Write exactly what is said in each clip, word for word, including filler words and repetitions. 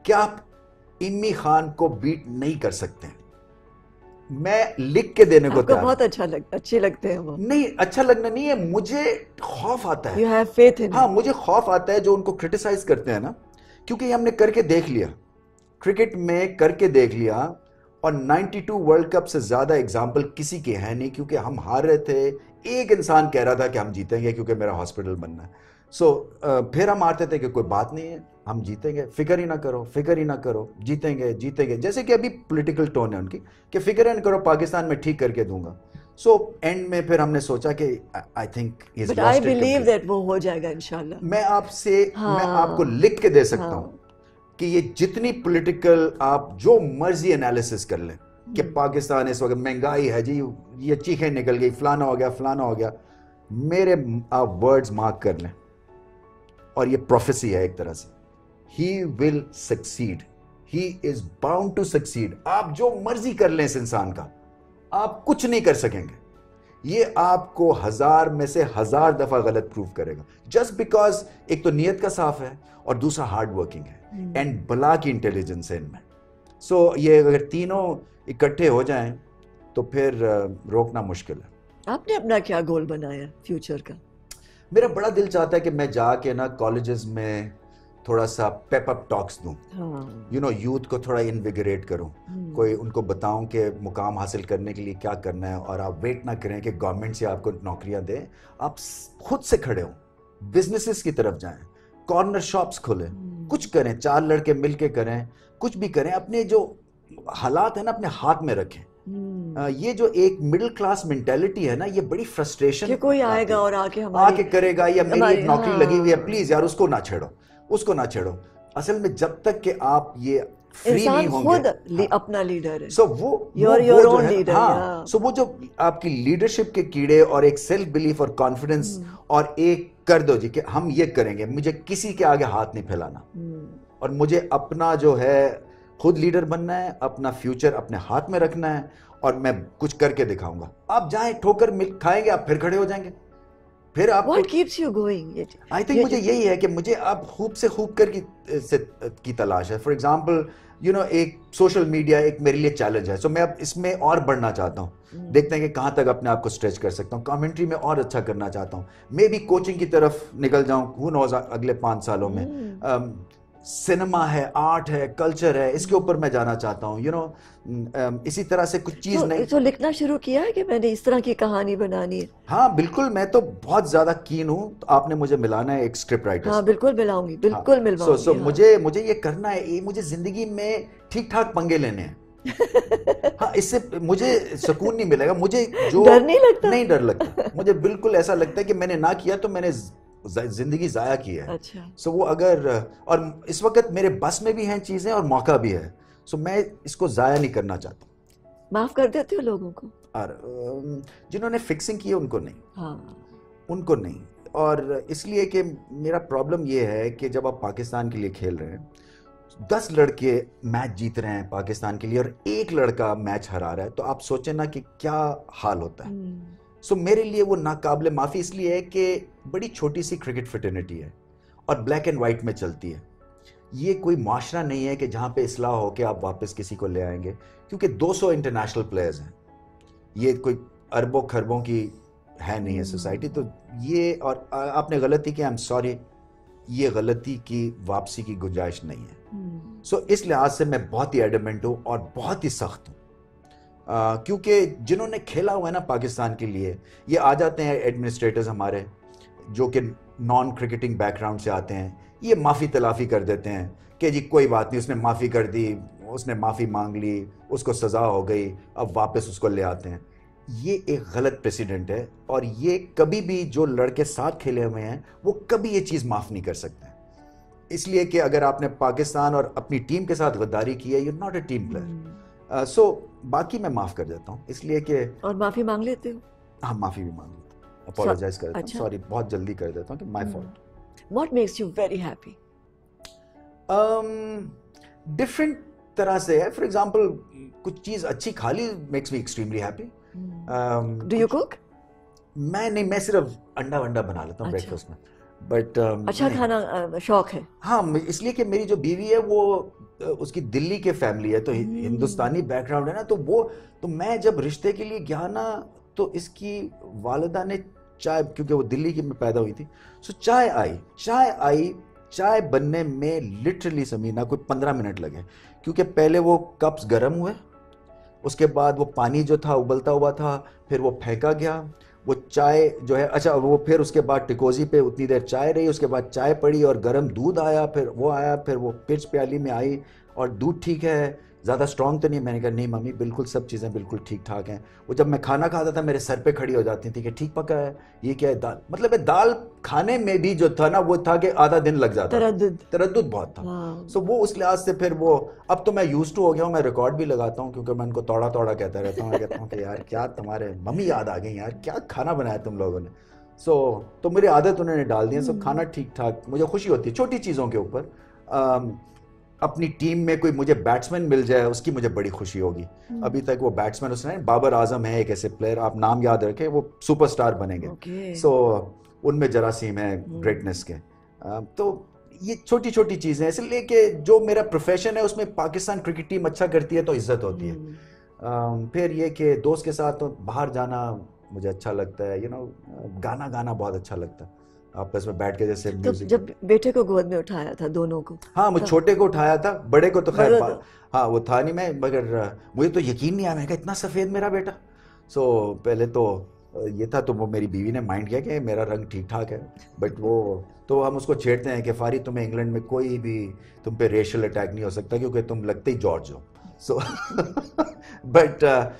کیا آپ امی خان کو بیٹ نہیں کر سکتے ہیں؟ میں لکھ کے دینے کو تیار. بہت اچھا لگتا اچھے لگتے ہیں وہ. نہیں اچھا لگنا نہیں ہے, مجھے خوف آتا ہے. You have faith in ہاں مجھے خوف آتا ہے جو ان کو کرٹیسائز کرتے ہیں نا, کیونکہ یہ ہم نے کر کے دیکھ لیا, کرکٹ میں کر کے دیکھ لیا, اور نائنٹی ٹو ورلڈ کپ سے زیادہ اگزامپل کسی کی ہے نہیں, کیونکہ ہم ہار رہے تھے, ایک انسان کہہ رہا تھا کہ ہم جیتیں گے کیونکہ میرا ہاسپٹل بننا ہے. سو پھر ہم آتے تھے کہ کوئی بات نہیں ہے, ہم جیتیں گے, فکر ہی نہ کرو, فکر ہی نہ کرو, جیتیں گے جیتیں گے. جیسے کہ ابھی پولیٹیکل ٹون ہے ان کی کہ فکر ہی نہ کرو, پاکستان میں ٹھیک کر کے دوں گا. سو اینڈ میں پھر ہم نے سوچا کہ I think But I believe that وہ ہو جائے گا انشاءاللہ. میں آپ سے میں آپ کو لکھ کے دے سکتا ہوں کہ یہ جتنی پولیٹیکل آپ جو مرضی انالیسس کر لیں کہ پاکستان اس وقت مہنگائی ہے جی, یہ چیخیں نکل گئی, فلانا ہو گیا فلانا ہو گیا, میرے آپ ورڈز مارک کر لیں, اور یہ پروفیسی ہے ایک طرح سے, he will succeed, he is bound to succeed. آپ جو مرضی کر لیں اس انسان کا, آپ کچھ نہیں کر سکیں گے. یہ آپ کو ہزار میں سے ہزار دفعہ غلط پروف کرے گا, جسٹ بیکاز ایک تو نیت کا صاف ہے اور دوسرا ہارڈ ورکنگ ہے, اینڈ بلا کی انٹیلیجنس ہے ان میں. سو یہ اگر تینوں اکٹھے ہو جائیں تو پھر روکنا مشکل ہے. آپ نے اپنا کیا گول بنایا فیوچر کا؟ میرا بڑا دل چاہتا ہے کہ میں جا کے نا کالجز میں تھوڑا سا پیپ اپ ٹاکس دوں, یو نو یوتھ کو تھوڑا انویگریٹ کروں, کوئی ان کو بتاؤں کہ مقام حاصل کرنے کے لیے کیا کرنا ہے, اور آپ ویٹ نہ کریں کہ گورنمنٹ سے آپ کو نوکریاں دیں, آپ خود سے کھڑے ہوں, بزنسز کی طرف جائیں, کارنر شاپس کھولیں, کچھ کریں, چار لڑکے مل کے کریں, کچھ بھی کریں, اپنے جو حالات ہیں نا اپنے ہاتھ میں رکھیں. یہ جو ایک مڈل کلاس مینٹیلٹی ہے نا, یہ بڑی فرسٹریشن, کہ کوئی آئے گا اور آ کے آ کے کرے گا, یا میری ایک نوکری لگی ہوئی ہے پلیز یار اس کو نہ چھیڑو, اس کو نہ چھیڑو. اصل میں جب تک کہ آپ یہ فری نہیں ہوں گے, خود اپنا لیڈر ہے, سو وہ ہاں سو وہ جو آپ کی لیڈرشپ کے کیڑے اور ایک سیلف بلیف اور کانفیڈنس اور ایک کر دو جی کہ ہم یہ کریں گے, مجھے کسی کے آگے ہاتھ نہیں پھیلانا, اور مجھے اپنا جو ہے خود لیڈر بننا ہے, اپنا فیوچر اپنے ہاتھ میں رکھنا ہے, اور میں کچھ کر کے دکھاؤں گا. آپ جائیں ٹھوکر کھائیں گے, آپ پھر کھڑے ہو جائیں گے, پھر آپ What keeps you going? I think مجھے یہی ہے کہ مجھے آپ خوب سے خوب کر کی تلاش ہے. فار ایگزامپل یو نو ایک سوشل میڈیا ایک میرے لیے چیلنج ہے, سو میں اب اس میں اور بڑھنا چاہتا ہوں, دیکھتے ہیں کہ کہاں تک اپنے آپ کو اسٹریچ کر سکتا ہوں, کامنٹری میں اور اچھا کرنا چاہتا ہوں, میں بھی کوچنگ کی طرف نکل جاؤں, ہو نوز اگلے پانچ سالوں میں. سینما ہے, آرٹ ہے, کلچر ہے, اس کے اوپر میں جانا چاہتا ہوں, یو نو اسی طرح سے کچھ چیز نہیں. تو لکھنا شروع کیا ہے کہ میں نے اس طرح کی کہانی بنانی ہے؟ ہاں بالکل, میں تو بہت زیادہ کین ہوں, آپ نے مجھے ملانا ہے ایک اسکرپٹ رائٹر. ہاں بالکل ملاؤں گی, بالکل ملواؤں گی. سو مجھے مجھے یہ کرنا ہے, یہ مجھے زندگی میں ٹھیک ٹھاک پنگے لینے ہیں. ہاں اس سے مجھے سکون نہیں ملے گا, مجھے جو ڈر نہیں لگتا, نہیں ڈر لگتا, مجھے بالکل ایسا لگتا ہے کہ میں نے نہ کیا تو میں نے زندگی ضائع کی ہے. اچھا سو وہ اگر, اور اس وقت میرے بس میں بھی ہیں چیزیں اور موقع بھی ہے, سو میں اس کو ضائع نہیں کرنا چاہتا. معاف کر دیتے ہو لوگوں کو؟ اور جنہوں نے فکسنگ کی ہے ان کو نہیں, ہاں ان کو نہیں. اور اس لیے کہ میرا پرابلم یہ ہے کہ جب آپ پاکستان کے لیے کھیل رہے ہیں, دس لڑکے میچ جیت رہے ہیں پاکستان کے لیے اور ایک لڑکا میچ ہرا رہا ہے, تو آپ سوچیں نا کہ کیا حال ہوتا ہے. سو میرے لیے وہ ناقابل معافی اس لیے ہے کہ بڑی چھوٹی سی کرکٹ فٹرنیٹی ہے اور بلیک اینڈ وائٹ میں چلتی ہے. یہ کوئی معاشرہ نہیں ہے کہ جہاں پہ اصلاح ہو کے آپ واپس کسی کو لے آئیں گے, کیونکہ دو سو انٹرنیشنل پلیئرز ہیں, یہ کوئی اربوں خربوں کی ہے نہیں ہے سوسائٹی. تو یہ, اور آپ نے غلطی کی, آئی ایم سوری, یہ غلطی کی واپسی کی گنجائش نہیں ہے. سو اس لحاظ سے میں بہت ہی ایڈمنٹ ہوں اور بہت ہی سخت ہوں, کیونکہ جنہوں نے کھیلا ہوا ہے نا پاکستان کے لیے, یہ آ جاتے ہیں ایڈمنسٹریٹرز ہمارے جو کہ نان کرکٹنگ بیک گراؤنڈ سے آتے ہیں, یہ معافی تلافی کر دیتے ہیں کہ جی کوئی بات نہیں, اس نے معافی کر دی, اس نے معافی مانگ لی, اس کو سزا ہو گئی, اب واپس اس کو لے آتے ہیں. یہ ایک غلط پریسیڈنٹ ہے, اور یہ کبھی بھی جو لڑکے ساتھ کھیلے ہوئے ہیں وہ کبھی یہ چیز معاف نہیں کر سکتے. اس لیے کہ اگر آپ نے پاکستان اور اپنی ٹیم کے ساتھ غداری کی ہے, you not a team player. So باقی میں معاف کر دیتا ہوں, اس لیے کہ اور معافی مانگ لیتے ہو؟ ہاں معافی بھی مانگ لیتا ہوں, اپولوجائز کر دیتا ہوں, سوری بہت جلدی کر دیتا ہوں کہ my fault. What makes you very happy? Different طرح سے ہے. فار ایگزامپل کچھ چیز اچھی کھا لی makes me extremely happy. Do you cook? میں نہیں, میں صرف انڈا ونڈا بنا لیتا ہوں بریکفاسٹ میں, بٹ اچھا کھانا شوق ہے. ہاں اس لیے کہ میری جو بیوی ہے وہ اس کی دلی کے فیملی ہے تو ہندوستانی بیک گراؤنڈ ہے نا, تو وہ تو میں جب رشتے کے لیے گیا نا تو اس کی والدہ نے چائے, کیونکہ وہ دلی کی میں پیدا ہوئی تھی, سو چائے آئی چائے آئی چائے بننے میں لٹرلی سمینا کوئی پندرہ منٹ لگے, کیونکہ پہلے وہ کپس گرم ہوئے, اس کے بعد وہ پانی جو تھا ابلتا ہوا تھا, پھر وہ پھینکا گیا, وہ چائے جو ہے اچھا وہ پھر اس کے بعد ٹکوزی پہ اتنی دیر چائے رہی, اس کے بعد چائے پڑی اور گرم دودھ آیا, پھر وہ آیا, پھر وہ پچ پیالی میں آئی اور دودھ ٹھیک ہے, زیادہ اسٹرانگ تو نہیں. میں نے کہا نہیں ممی بالکل سب چیزیں بالکل ٹھیک ٹھاک ہیں. وہ جب میں کھانا کھاتا تھا میرے سر پہ کھڑی ہو جاتی تھی کہ ٹھیک پکا ہے, یہ کیا ہے دال, مطلب دال کھانے میں بھی جو تھا نا وہ تھا کہ آدھا دن لگ جاتا, تردد تردد بہت تھا. سو وہ اس لحاظ سے پھر وہ اب تو میں یوز ٹو ہو گیا ہوں, میں ریکارڈ بھی لگاتا ہوں کیونکہ میں ان کو توڑا توڑا کہتا رہتا ہوں, میں کہتا ہوں کہ یار کیا تمہارے ممی یاد آ گئی یار, کیا کھانا بنایا تم لوگوں نے. سو تو میری عادت انہوں نے ڈال دی ہے. سو کھانا ٹھیک ٹھاک, مجھے خوشی ہوتی ہے چھوٹی چیزوں کے اوپر. اپنی ٹیم میں کوئی مجھے بیٹسمین مل جائے اس کی مجھے بڑی خوشی ہوگی. ابھی تک وہ بیٹسمین اس نے بابر اعظم ہے ایک ایسے پلیئر, آپ نام یاد رکھیں, وہ سپر سٹار بنیں گے. سو ان میں جراثیم ہیں گریٹنس کے. تو یہ چھوٹی چھوٹی چیزیں ہیں, اس لیے کہ جو میرا پروفیشن ہے اس میں پاکستان کرکٹ ٹیم اچھا کرتی ہے تو عزت ہوتی ہے. پھر یہ کہ دوست کے ساتھ باہر جانا مجھے اچھا لگتا ہے, یو نو گانا گانا بہت اچھا لگتا ہے آپس میں بیٹھ کے, جیسے میوزک. جب بیٹے کو گود میں اٹھایا تھا دونوں کو, ہاں وہ چھوٹے کو اٹھایا تھا, بڑے کو تو خیر ہاں وہ تھا نہیں میں, مگر مجھے تو یقین نہیں آیا, میں کہا اتنا سفید میرا بیٹا. سو پہلے تو یہ تھا, تو وہ میری بیوی نے مائنڈ کیا کہ میرا رنگ ٹھیک ٹھاک ہے, بٹ وہ تو ہم اس کو چھیڑتے ہیں کہ فاری تمہیں انگلینڈ میں کوئی بھی تم پہ ریشل اٹیک نہیں ہو سکتا کیونکہ تم لگتے ہی جارج ہو. سو بٹ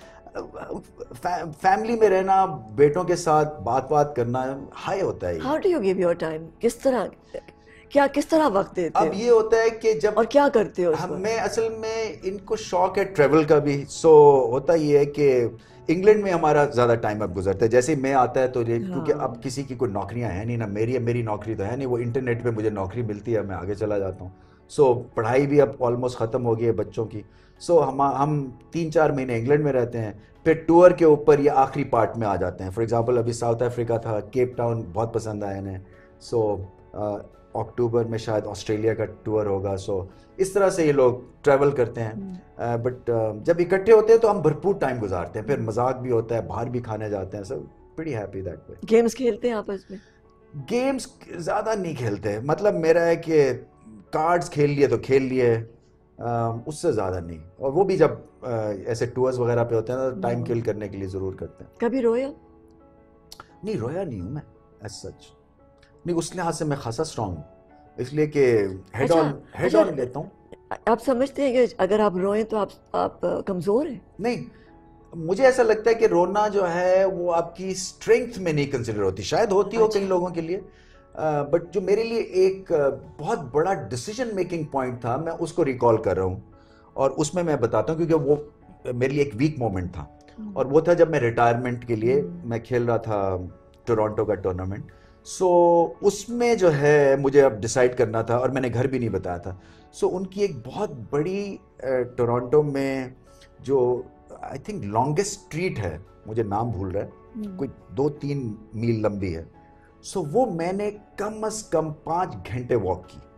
فیملی میں رہنا, بیٹوں کے ساتھ بات بات کرنا ہائی ہوتا ہے. How do you give your time, کس طرح کیا کس طرح وقت دیتے اب یہ ہوتا ہے کہ جب, اور کیا کرتے ہو؟ ہم میں اصل میں ان کو شوق ہے ٹریول کا بھی. سو ہوتا یہ ہے کہ انگلینڈ میں ہمارا زیادہ ٹائم اب گزرتا ہے, جیسے میں آتا ہے تو کیونکہ اب کسی کی کوئی نوکریاں ہیں نہیں, نہ میری میری نوکری تو ہے نہیں, وہ انٹرنیٹ پہ مجھے نوکری ملتی ہے, میں آگے چلا جاتا ہوں. سو پڑھائی بھی اب آلموسٹ ختم ہو گئی ہے بچوں کی. سو ہم ہم تین چار مہینے انگلینڈ میں رہتے ہیں, پھر ٹور کے اوپر یہ آخری پارٹ میں آ جاتے ہیں. فار ایگزامپل ابھی ساؤتھ افریقہ تھا, کیپ ٹاؤن بہت پسند آیا انہیں. سو اکتوبر میں شاید آسٹریلیا کا ٹور ہوگا. سو اس طرح سے یہ لوگ ٹریول کرتے ہیں. بٹ جب اکٹھے ہوتے ہیں تو ہم بھرپور ٹائم گزارتے ہیں, پھر مذاق بھی ہوتا ہے, باہر بھی کھانے جاتے ہیں. So pretty happy that way. Games کھیلتے ہیں آپس میں؟ گیمز زیادہ نہیں کھیلتے, مطلب میرا ہے کہ کارڈز کھیل لیے تو کھیل لیے, اس سے زیادہ نہیں. اور وہ بھی جب ایسے ٹورز وغیرہ پہ ہوتے ہیں نا ٹائم کل کرنے کے لیے ضرور کرتے ہیں. کبھی رویا؟ نہیں رویا نہیں ہوں میں ایز سچ, نہیں اس لحاظ سے میں خاصا اسٹرانگ ہوں, اس لیے کہ ہیڈ آن ہیڈ آن لیتا ہوں. آپ سمجھتے ہیں کہ اگر آپ روئیں تو آپ آپ کمزور ہیں؟ نہیں, مجھے ایسا لگتا ہے کہ رونا جو ہے وہ آپ کی اسٹرینتھ میں نہیں کنسیڈر ہوتی, شاید ہوتی ہو کئی لوگوں کے لیے, بٹ جو میرے لیے ایک بہت بڑا ڈیسیجن میکنگ پوائنٹ تھا, میں اس کو ریکال کر رہا ہوں اور اس میں میں بتاتا ہوں, کیونکہ وہ میرے لیے ایک ویک مومنٹ تھا. اور وہ تھا جب میں ریٹائرمنٹ کے لیے میں کھیل رہا تھا ٹورانٹو کا ٹورنامنٹ. سو اس میں جو ہے مجھے اب ڈیسائیڈ کرنا تھا, اور میں نے گھر بھی نہیں بتایا تھا. سو ان کی ایک بہت بڑی ٹورانٹو میں جو آئی تھنک لانگسٹ اسٹریٹ ہے, مجھے نام بھول رہا ہے, کوئی دو تین میل لمبی ہے. سو وہ میں نے کم از کم پانچ گھنٹے واک کی,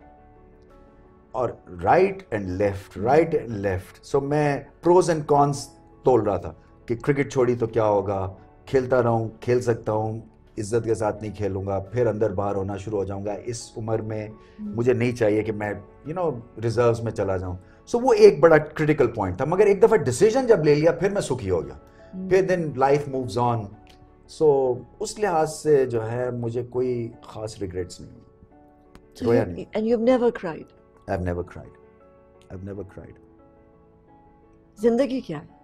اور right and left right and left. So میں پروز اینڈ کونس تول رہا تھا کہ کرکٹ چھوڑی تو کیا ہوگا, کھیلتا رہوں, کھیل سکتا ہوں, عزت کے ساتھ نہیں کھیلوں گا, پھر اندر باہر ہونا شروع ہو جاؤں گا. اس عمر میں مجھے نہیں چاہیے کہ میں یو نو ریزروز میں چلا جاؤں. سو وہ ایک بڑا کرٹیکل پوائنٹ تھا, مگر ایک دفعہ ڈیسیژن جب لے لیا پھر میں سکھی ہو گیا, پھر دین لائف مووز آن. سو اس لحاظ سے جو ہے مجھے کوئی خاص ریگریٹس نہیں ہوئے. رویا نہیں. And you've never cried? I've never cried. I've never cried. زندگی کیا ہے؟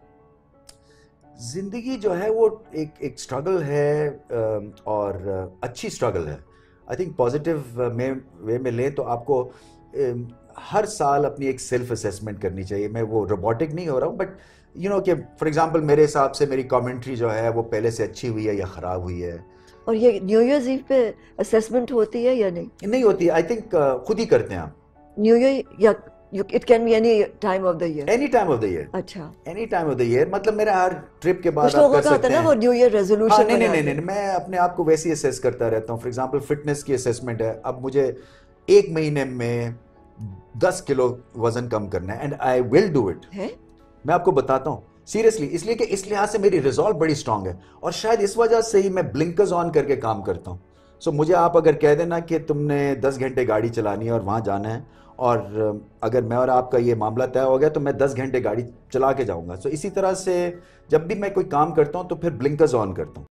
زندگی جو ہے وہ ایک ایک اسٹرگل ہے, اور اچھی اسٹرگل ہے. آئی تھنک پازیٹیو میں وے میں لیں تو آپ کو ہر سال اپنی ایک سیلف اسیسمنٹ کرنی چاہیے. میں وہ روبوٹک نہیں ہو رہا ہوں, بٹ یو نو کہ فار ایگزامپل میرے حساب سے میری کامنٹری جو ہے وہ پہلے سے اچھی ہوئی ہے یا خراب ہوئی ہے. اور یہ نیو ایئرز ایو پہ اسیسمنٹ ہوتی ہے یا نہیں؟ نہیں ہوتی, آئی تھنک خود ہی کرتے ہیں آپ. نیو ایئر یا it can be any time of the year? Any time of the year. اچھا, any time of the year, مطلب میرا ہر ٹرپ کے بعد کچھ لوگوں کا ہوتا ہے نا وہ نیو ایئر ریزولوشن. نہیں نہیں نہیں, میں اپنے آپ کو ویسے ہی اسیس کرتا رہتا ہوں. فار ایگزامپل فٹنس کی اسیسمنٹ ہے, اب مجھے ایک مہینے میں दस किलो वजन कम करना है, and I will do it. है मैं आपको बताता हूँ सीरियसली, इसलिए कि इस लिहाज से मेरी रिजॉल्व बड़ी स्ट्रांग है, और शायद इस वजह से ही मैं ब्लिंकर्स ऑन करके काम करता हूँ। सो so, मुझे आप अगर कह देना कि तुमने दस घंटे गाड़ी चलानी है और वहाँ जाना है, और अगर मैं और आपका ये मामला तय हो गया तो मैं दस घंटे गाड़ी चला के जाऊँगा। सो so, इसी तरह से जब भी मैं कोई काम करता हूँ तो फिर ब्लिंकर्स ऑन करता हूँ।